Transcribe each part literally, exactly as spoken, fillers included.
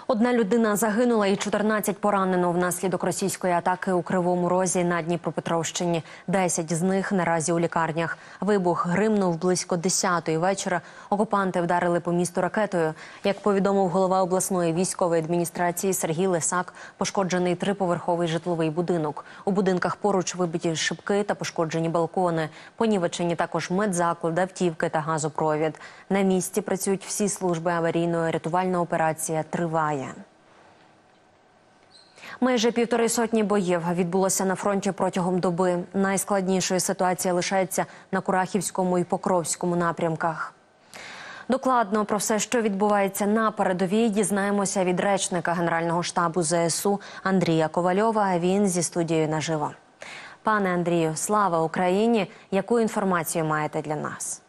Одна людина загинула і чотирнадцять поранено внаслідок російської атаки у Кривому Розі на Дніпропетровщині. Десять з них наразі у лікарнях. Вибух гримнув близько десятої вечора. Окупанти вдарили по місту ракетою. Як повідомив голова обласної військової адміністрації Сергій Лисак, пошкоджений триповерховий житловий будинок. У будинках поруч вибиті шибки та пошкоджені балкони. Понівечені також медзаклад, автівки та газопровід. На місці працюють всі служби аварійної рятувальна операція триває. Майже півтори сотні боїв відбулося на фронті протягом доби. Найскладнішою ситуація лишається на Курахівському і Покровському напрямках. Докладно про все, що відбувається на передовій, дізнаємося від речника Генерального штабу ЗСУ Андрія Ковальова. Він зі студією наживо. Пане Андрію, слава Україні! Яку інформацію маєте для нас?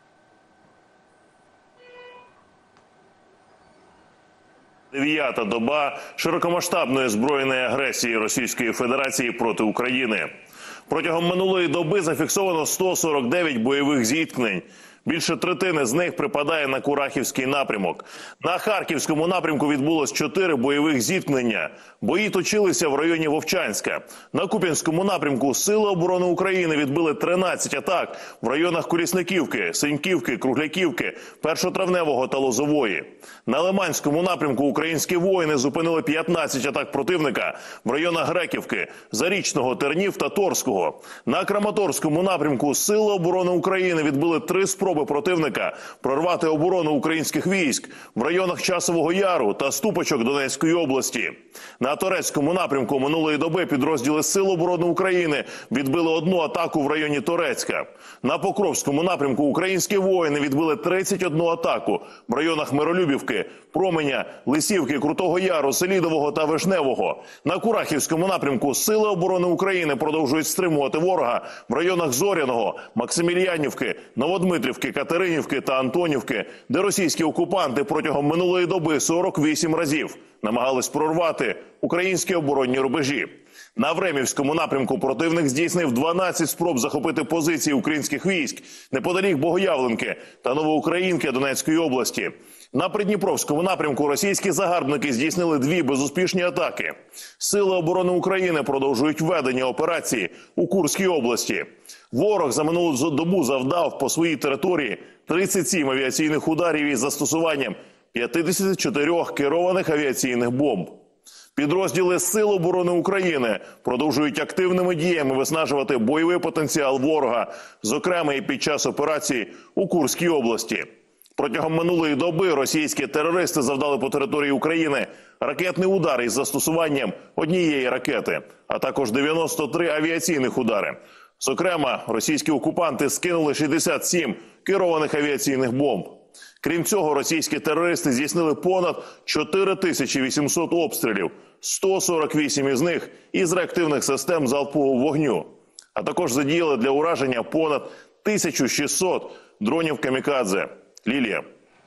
Дев'ята доба широкомасштабної збройної агресії Російської Федерації проти України. Протягом минулої доби зафіксовано сто сорок дев'ять бойових зіткнень. Більше третини з них припадає на Курахівський напрямок. На Харківському напрямку відбулось чотири бойових зіткнення. Бої точилися в районі Вовчанська. На Куп'янському напрямку Сили оборони України відбили тринадцять атак в районах Колісниківки, Синьківки, Кругляківки, Першотравневого та Лозової. На Лиманському напрямку українські воїни зупинили п'ятнадцять атак противника в районах Греківки, Зарічного, Тернів та Торського. На Краматорському напрямку Сили оборони України відбили три спроби противника прорвати оборону українських військ в районах Часового Яру та Ступочок Донецької області. На Торецькому напрямку минулої доби підрозділи Сил оборони України відбили одну атаку в районі Торецька. На Покровському напрямку українські воїни відбили тридцять одну атаку в районах Миролюбівки, Променя, Лисівки, Крутого Яру, Селідового та Вишневого. На Курахівському напрямку Сили оборони України продовжують стримувати ворога в районах Зоряного, Максимільянівки, Новодмитрівки, Катеринівки та Антонівки, де російські окупанти протягом минулої доби сорок вісім разів намагались прорвати українські оборонні рубежі. На Времівському напрямку противник здійснив дванадцять спроб захопити позиції українських військ неподалік Богоявленки та Новоукраїнки Донецької області. На Придніпровському напрямку російські загарбники здійснили дві безуспішні атаки. Сили оборони України продовжують ведення операції у Курській області. Ворог за минулу добу завдав по своїй території тридцять сім авіаційних ударів із застосуванням п'ятдесят чотири керованих авіаційних бомб. Підрозділи Сил оборони України продовжують активними діями виснажувати бойовий потенціал ворога, зокрема і під час операції у Курській області. Протягом минулої доби російські терористи завдали по території України ракетний удар із застосуванням однієї ракети, а також дев'яносто три авіаційних удари. Зокрема, російські окупанти скинули шістдесят сім керованих авіаційних бомб. Крім цього, російські терористи здійснили понад чотири тисячі вісімсот обстрілів, сто сорок вісім із них із реактивних систем залпового вогню. А також задіяли для ураження понад тисячу шістсот дронів камікадзе. Лілія.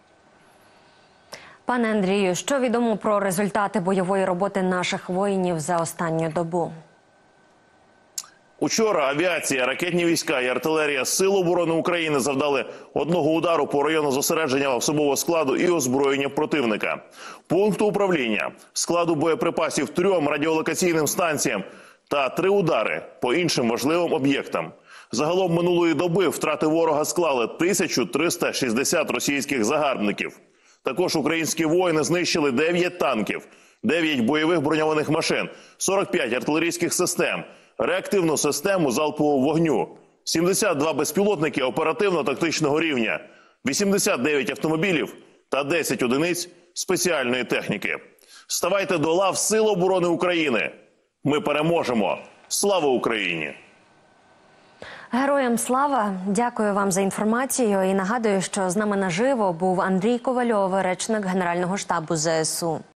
Пане Андрію, що відомо про результати бойової роботи наших воїнів за останню добу? Учора авіація, ракетні війська і артилерія Сил оборони України завдали одного удару по району зосередження особового складу і озброєння противника, пункту управління, складу боєприпасів трьом радіолокаційним станціям та три удари по іншим важливим об'єктам. Загалом минулої доби втрати ворога склали тисячу триста шістдесят російських загарбників. Також українські воїни знищили дев'ять танків, дев'ять бойових броньованих машин, сорок п'ять артилерійських систем, реактивну систему залпового вогню, сімдесят два безпілотники оперативно-тактичного рівня, вісімдесят дев'ять автомобілів та десять одиниць спеціальної техніки. Ставайте до лав Сил оборони України. Ми переможемо. Слава Україні! Героям слава! Дякую вам за інформацію і нагадую, що з нами наживо був Андрій Ковальов, речник Генерального штабу ЗСУ.